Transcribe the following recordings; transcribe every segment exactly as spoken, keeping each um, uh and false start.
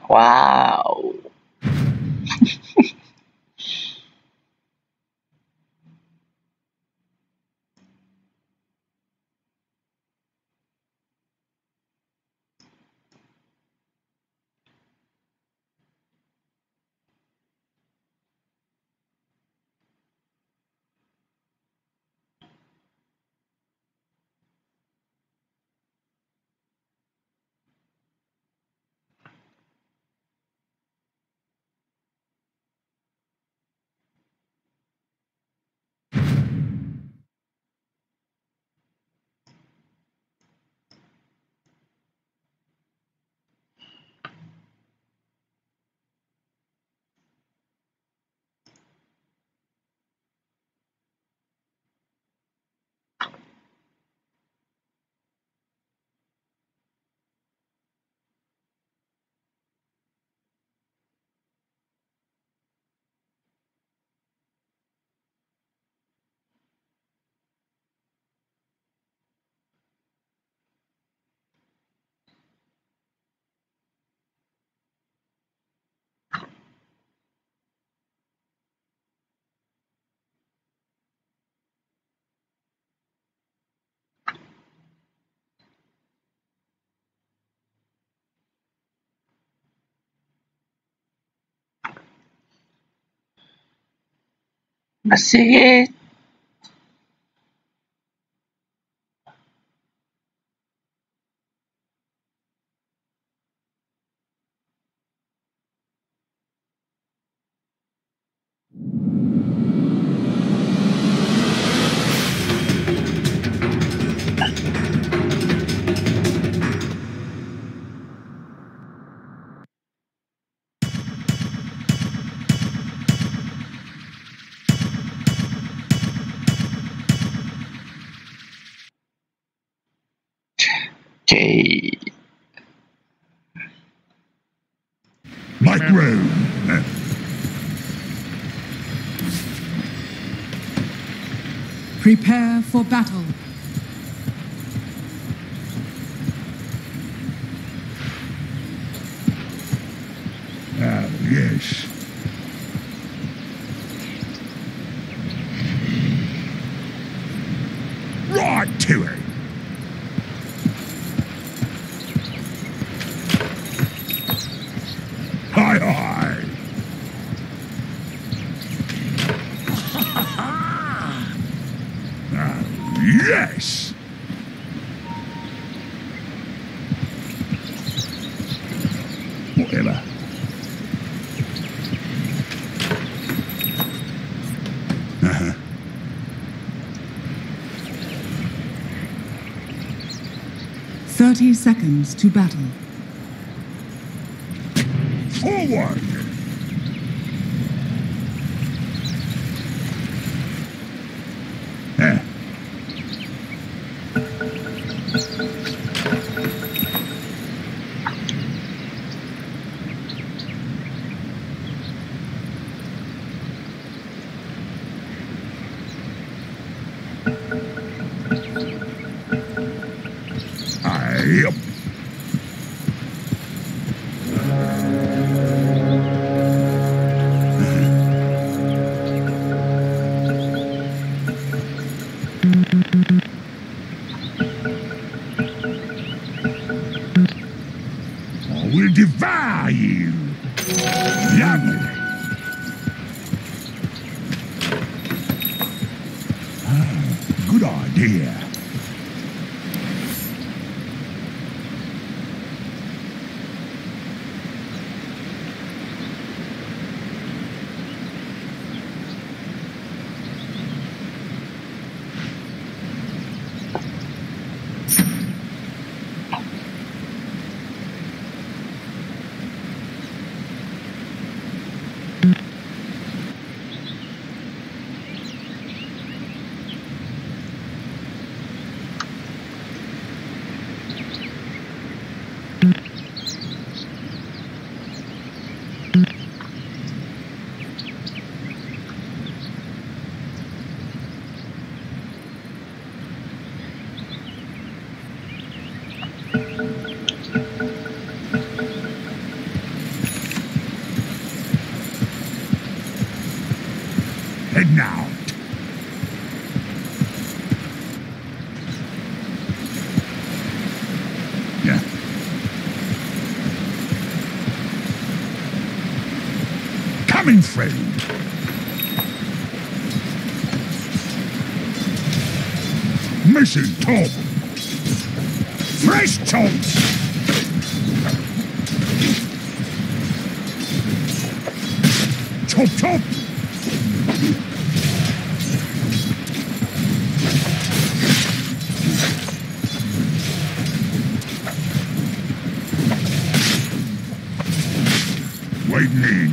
Wow. Masih. Okay. Micro. Prepare for battle. Ah, yes. Right to it. Hi, hi. Ah, yes. Whatever. Uh-huh. Thirty seconds to battle. Forward. Eh. Yep. I will devour you. Lovely. Ah, good idea. heading out. Yeah. Coming, friend. Mission top. Fresh tops. Chop chop. Lightning.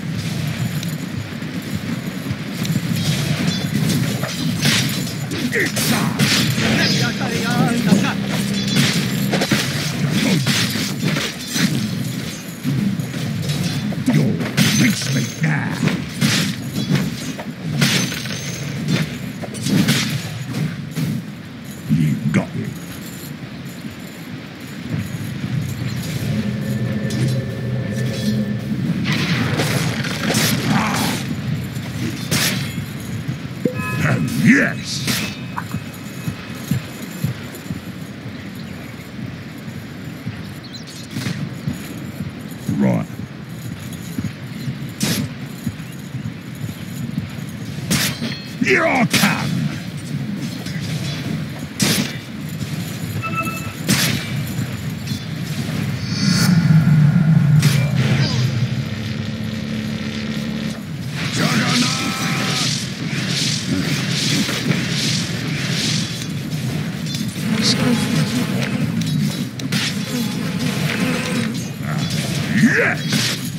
It's on. Yo, reach me now. You got it. Ah. Oh, yes. Right. Here I come! Yes!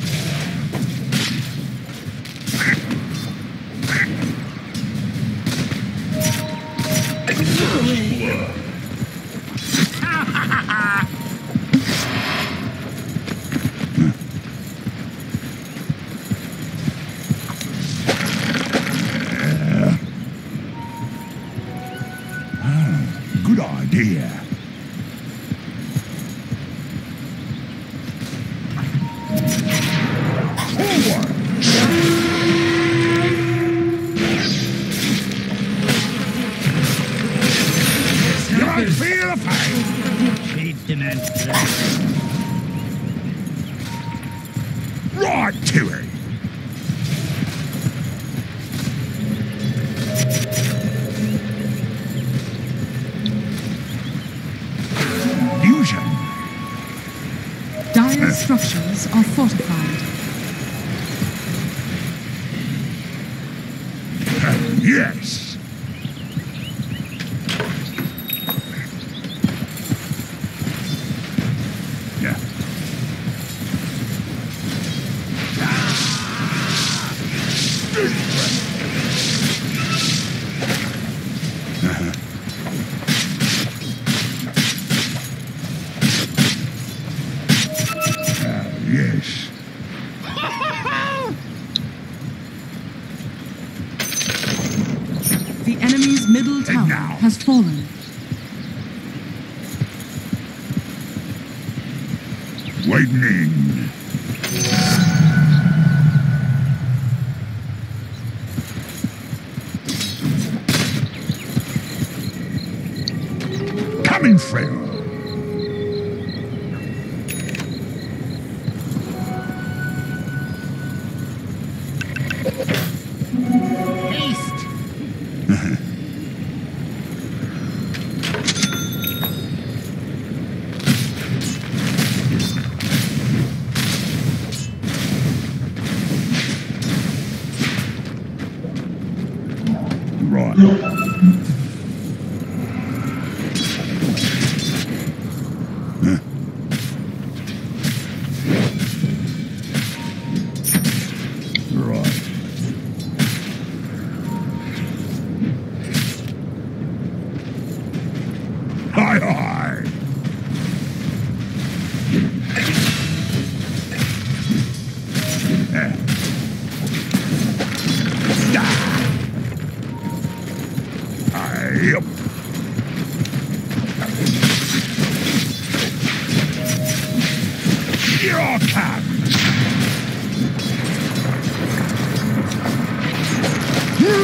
Good idea. Forward! You feel the pain! Shade demands Right to it! Fusion! Dire structures are fortified. Yes! Yeah. Uh-huh. Uh, yes. The enemy's middle tower now. has fallen. Lightning. Coming, friend. haste. Right. Right. Hi, hi. Eh. Ah. Yep. Here I come.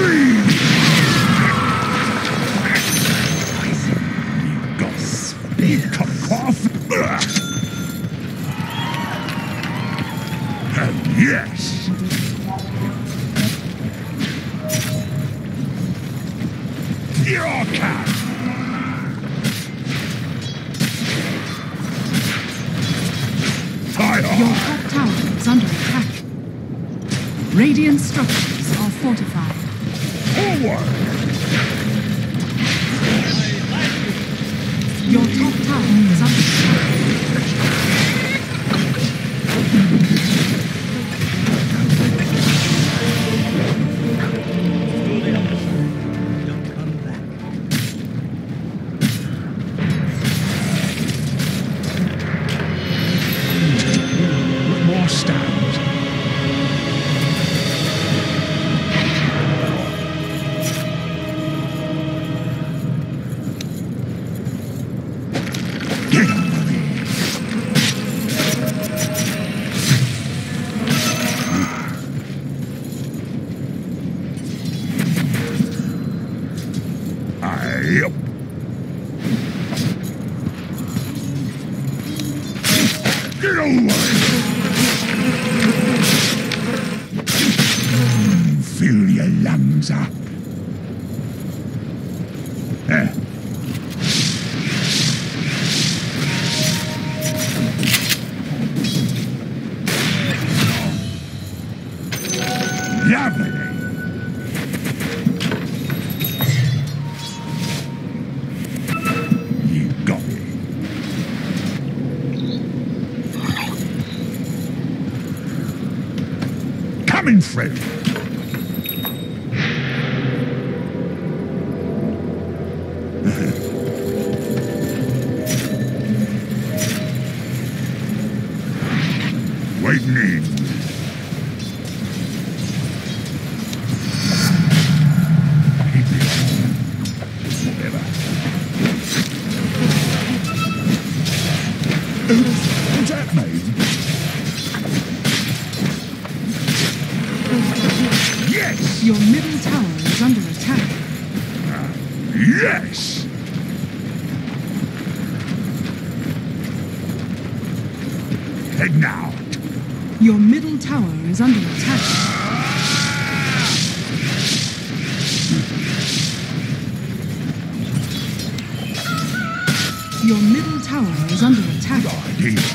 Here I come. Hi, Your hi. top tower is under attack. Radiant structures are fortified. Forward. Your top tower is under attack. Don't come back. More stones. Get over there. Yep. Get away! Fill your lungs up. Eh. Lovely. You got it. Coming through. Waiting in. Whatever. What's that mean? Yes! Your middle tower is under attack. Yes! Head now. Your middle tower is under attack. Your middle tower is under attack. Good idea.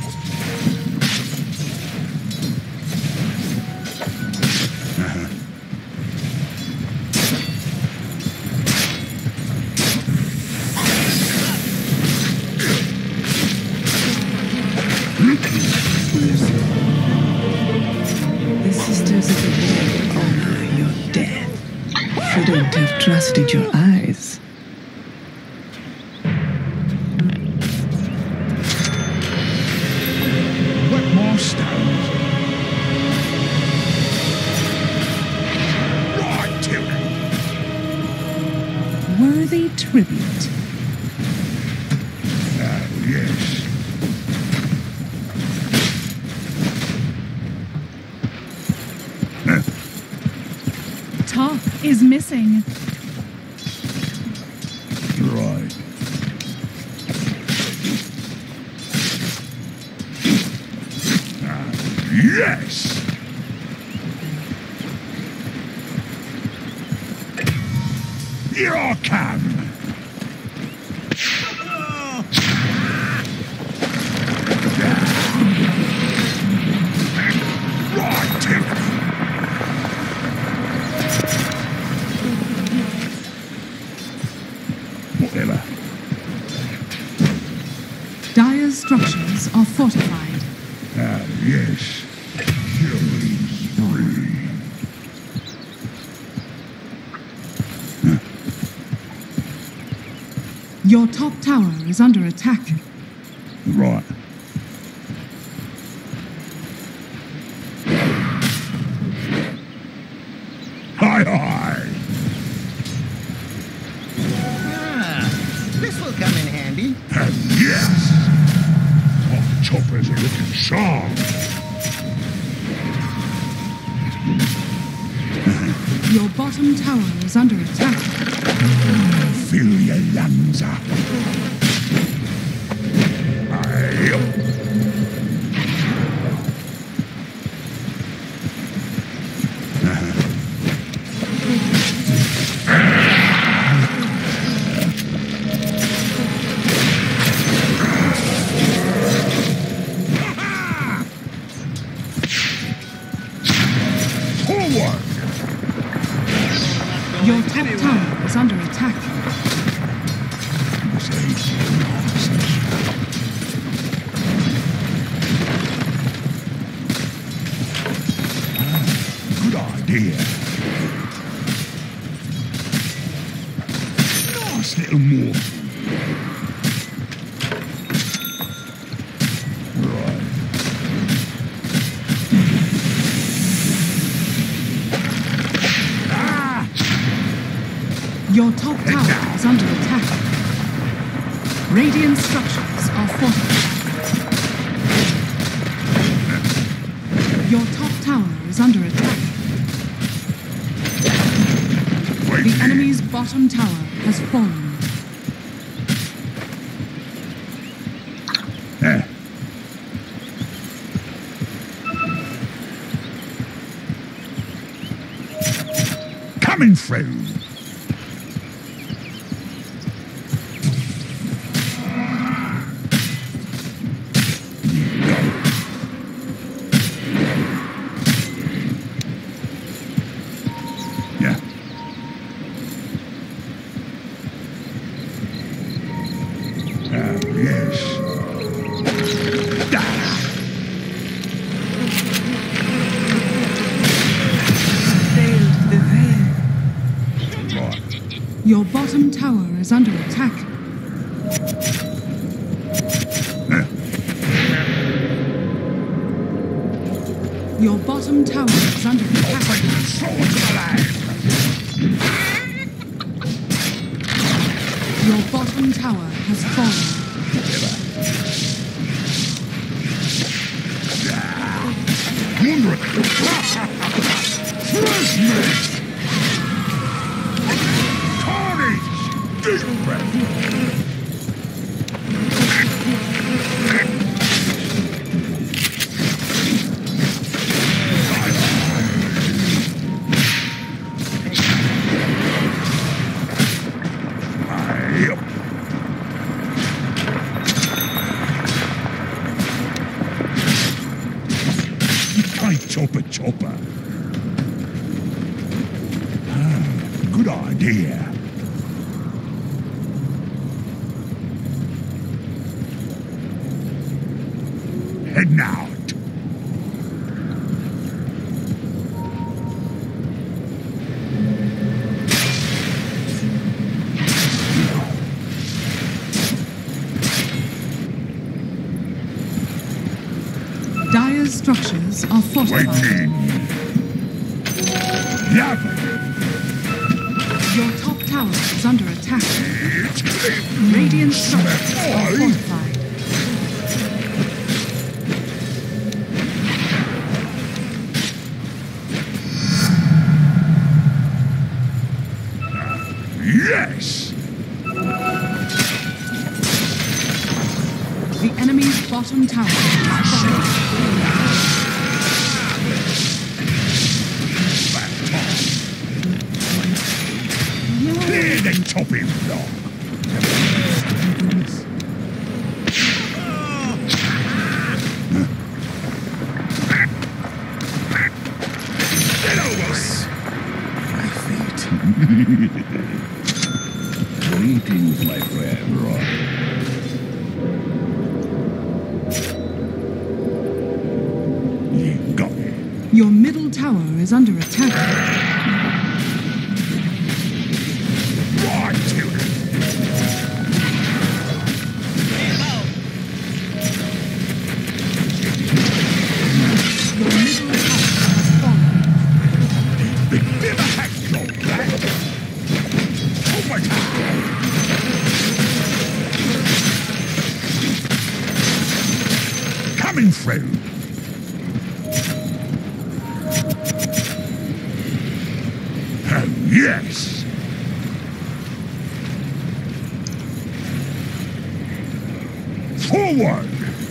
The Sisters of the Dead honor your death. Shouldn't have trusted your eyes. What more stones? Right to it. Worthy tribute. Ah, yes. Top is missing. Right. Ah, yes! Here I come! Right to it. Whatever. Dire's structures are fortified. Ah, yes. Killing spree. Your top tower is under attack. Right. Hi, hi. Ah, this will come in handy. And yes! Our choppers are looking sharp. Your bottom tower is under attack. Fill your lungs up. Aye. Your top tower is under attack. Good idea. Nice little more. Right. Ah! Your top tower is under attack. Radiant structures are fortified. Your top tower is under attack. Wait The here. enemy's bottom tower has fallen. Eh. Coming through. Yeah. Ah, yes. Ah. Failed the veil. Right. Your bottom tower is under attack. Eh. Your bottom tower is under attack. Take control of the land. Your bottom tower has fallen. Wonderful. Fresh meat. Carnage. Deep breath. Yep. Hey, chopper, chopper. Ah, good idea. Heading out. Dire's structures are fortified. Waiting. Yep. Your top tower is under attack. It's clean. Radiant structures are Aye. fortified. Yes. The enemy's bottom tower is fallen. Clear the chopping block. Get over it. My feet. Greetings, my friend. Right. You got me. Your middle tower is under attack. Right, children. Your middle tower has fallen. Big bit of a hack job, that. Oh my God. Coming through. Oh, yes. Forward.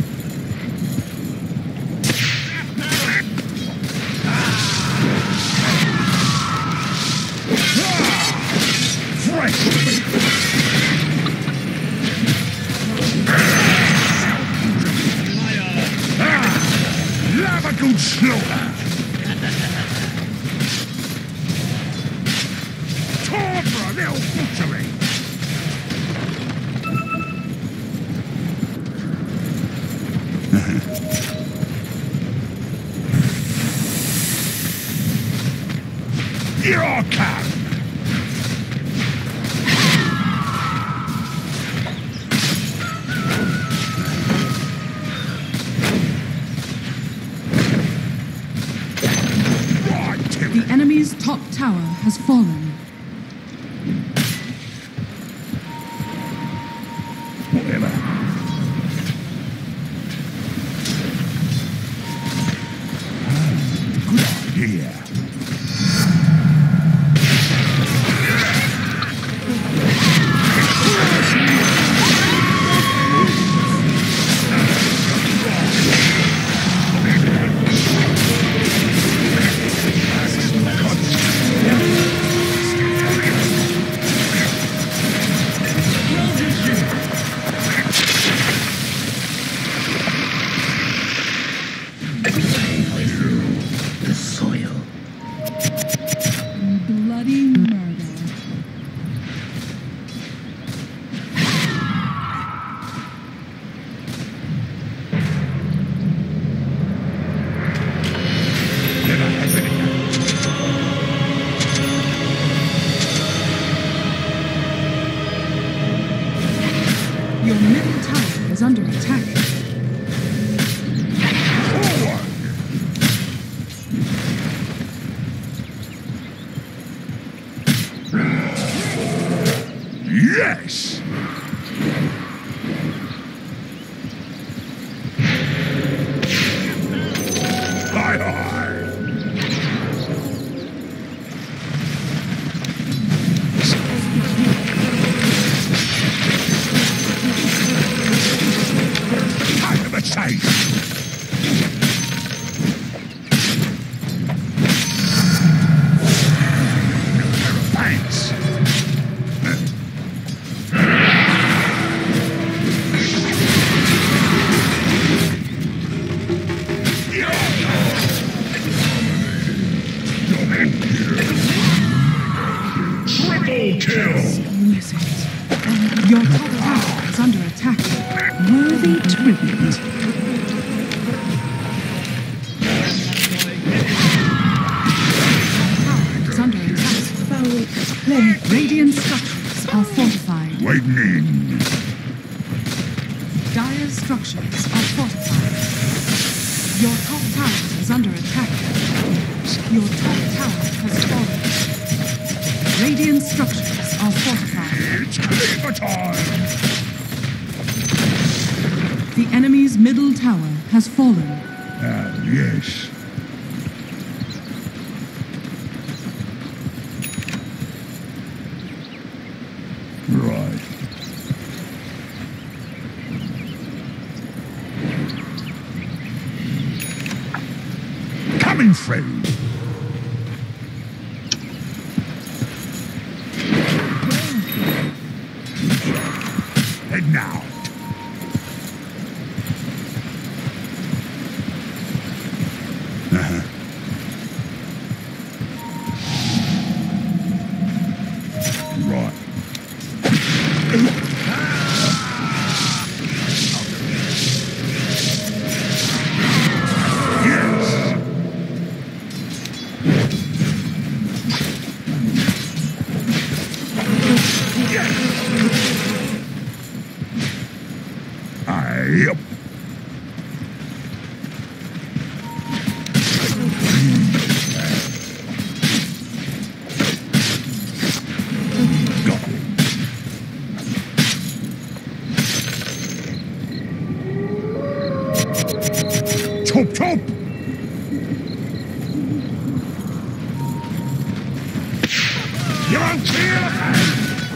Fresh meat. Ah, love a good slaughter. Vile butchery! Your cat! The enemy's top tower has fallen. Whatever. Good idea. The soil. Bloody murder. Never has anything. Your middle tower is under attack. Forward! Yes! Hi, hi! Time of a chase! Thanks! Triple kill! Wizards. Your top tower is under attack. Worthy tribute. Tower is under attack. Foul play. Radiant structures are fortified. Waiting in. Dire structures are fortified. Your top tower is under attack. Your top tower has fallen. Radiant structures are fortified. It's creeper time! The enemy's middle tower has fallen. Ah, yes. Right. Coming through. Heading out. Uh-huh. Right. Yes. Yep. Got it. Chop, chop. You're on clear.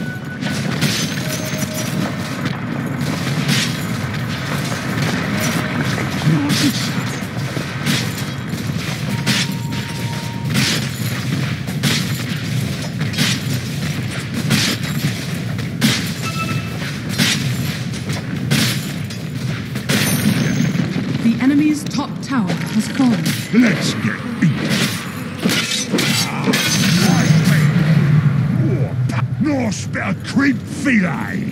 The enemy's top tower has fallen. Let's get beat. Norse better creep filet.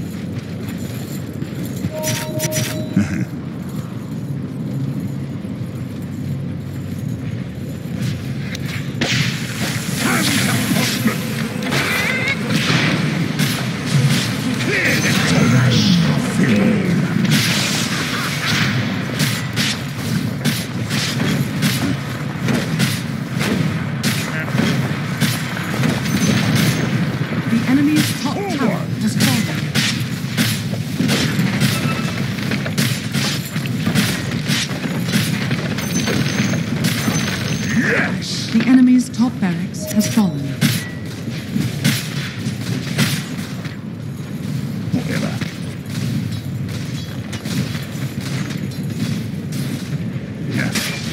The enemy's top barracks has fallen. Whatever. Yeah.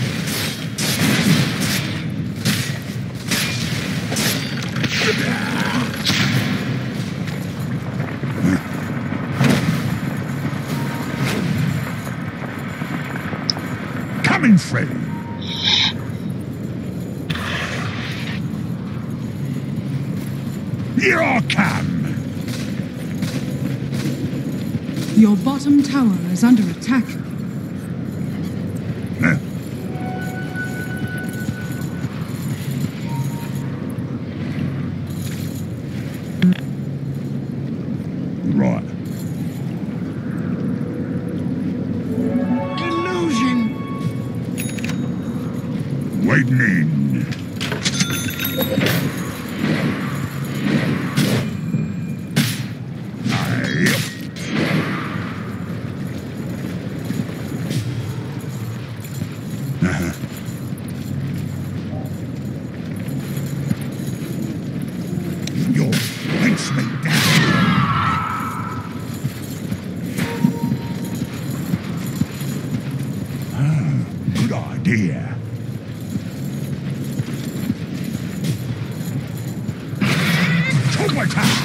Coming, Freddy. Here I come! Your bottom tower is under attack. Huh? Right. Illusion! Waiting in. Idea. Overtime!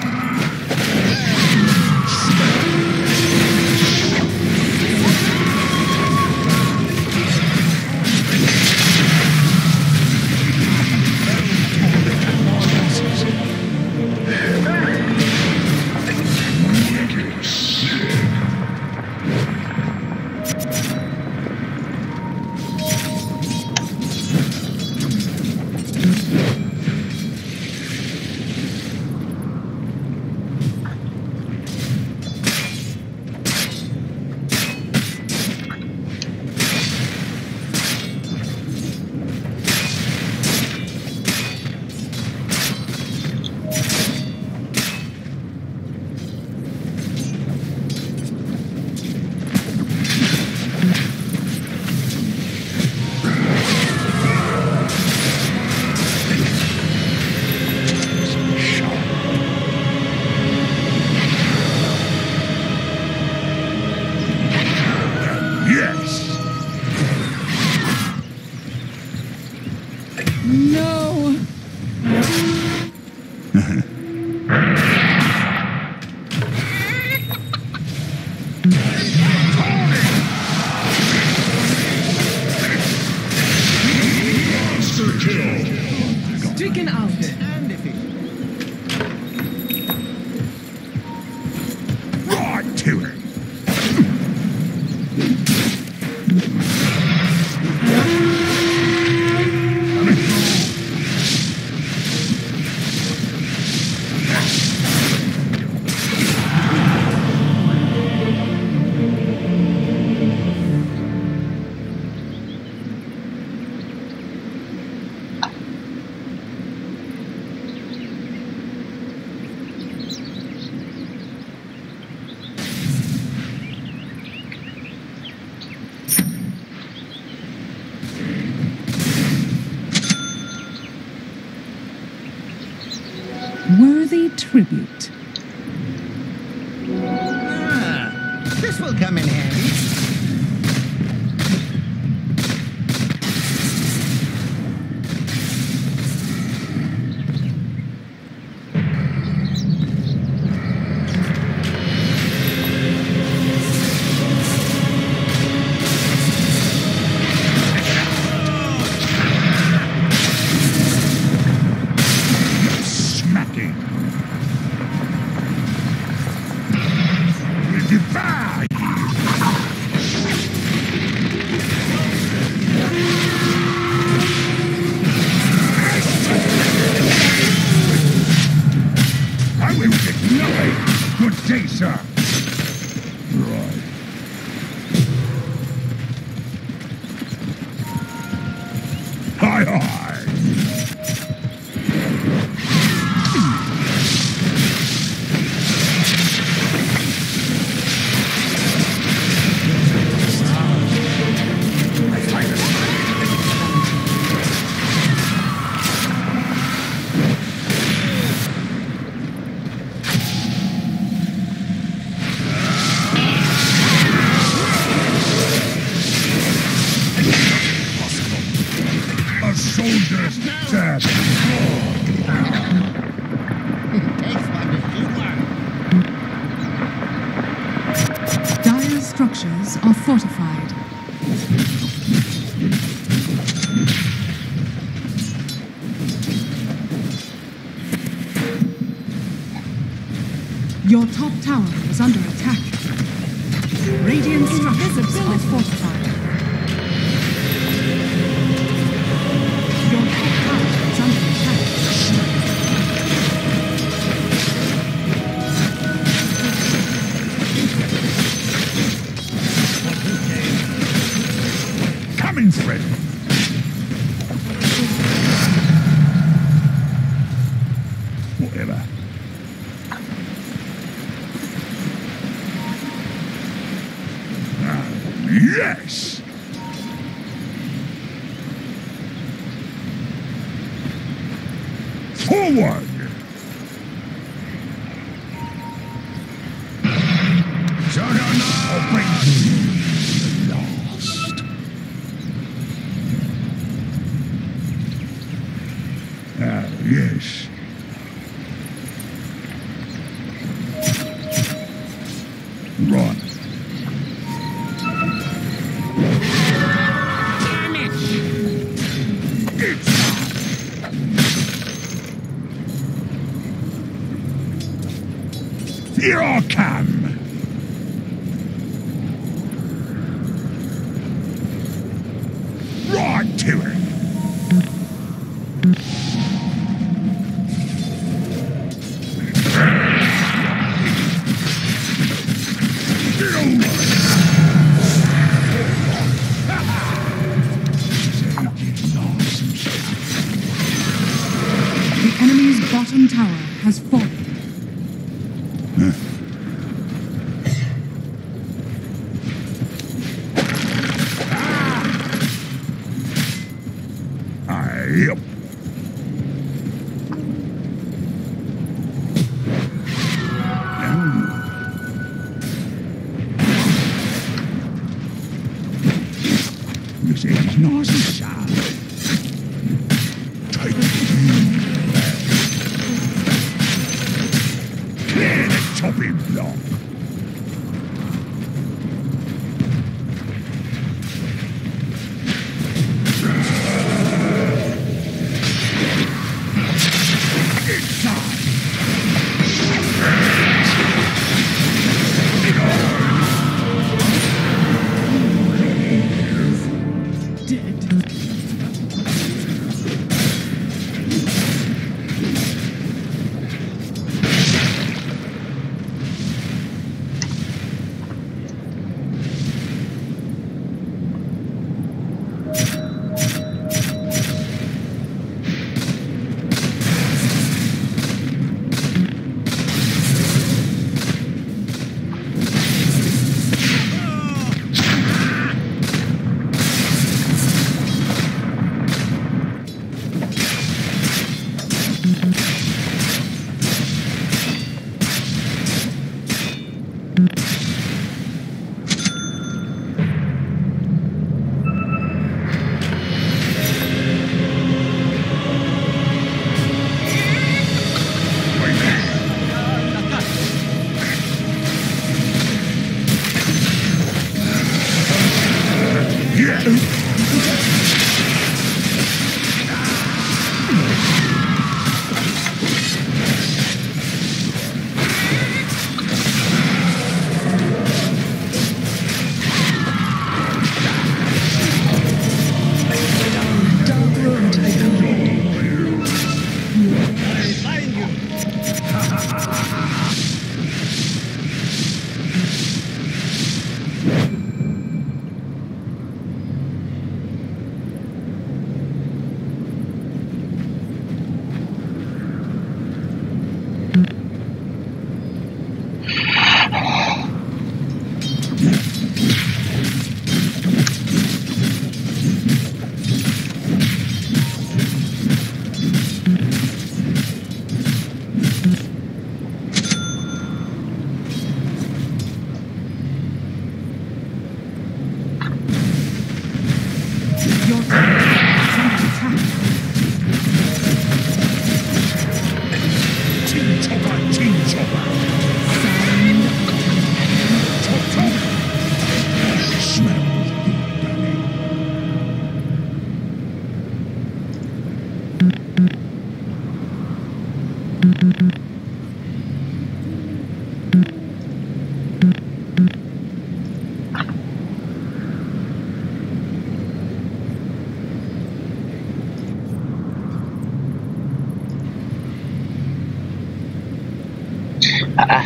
No! Monster kill! Stricken out. And efficient. Right to it! Worthy tribute. Ah, this will come in handy. Good day, sir. Right. Hi, hi. A soldier's death. Takes one to shoot one. Dire structures are fortified. Your top tower is under attack. Radiant structures are fortified. Your top tower is under attack. Coming, friend. Whatever. Ah, yes! Forward! Operation lost. Ah, yes. Run. It's here I come. Right to it. Get over it. The enemy's bottom tower has fallen. Yep. This is nice and sharp. Take it. Clear the topping block. Ah,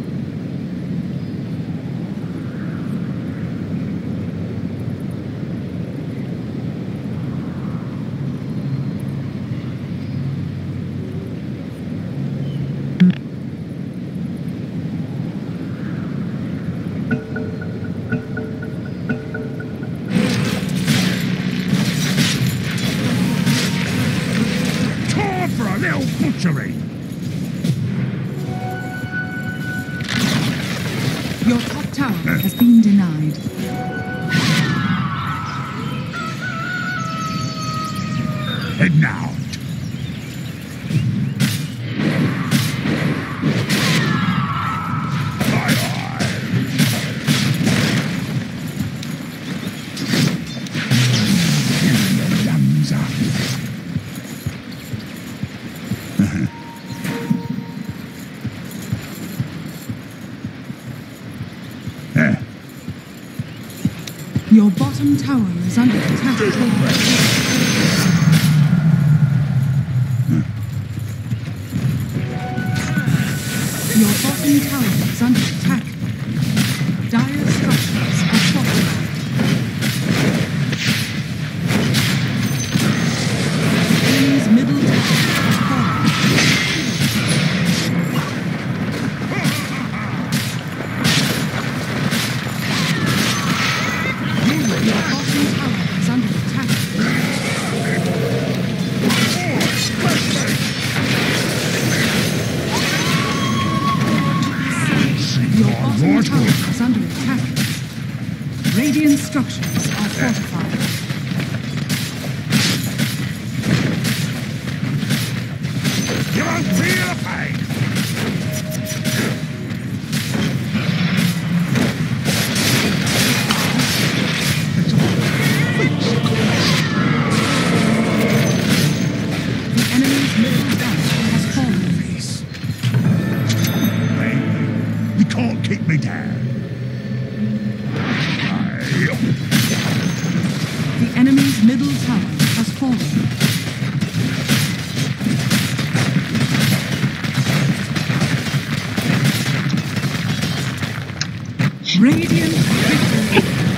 Time for a little butchery. Your top tower has been denied. Heading out. Aye, aye. Here the ones up. Eh. Your bottom tower is under attack. Your bottom tower is under attack. Dire structures are fortified. Enemy's middle tower has fallen. Your bottom tower is under attack. Your bottom tower is under attack. Radiant structures are fortified. You won't feel the pain. The enemy's middle tower has fallen. Hey, you can't keep me down. Aye. The enemy's middle tower has fallen. Radiant victory.